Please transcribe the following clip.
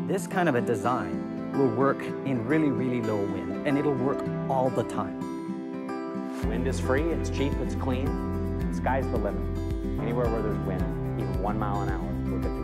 This kind of a design will work in really, really low wind, and it'll work all the time. Wind is free, it's cheap, it's clean, and sky's the limit. Anywhere where there's wind, even 1 mile an hour, we're good.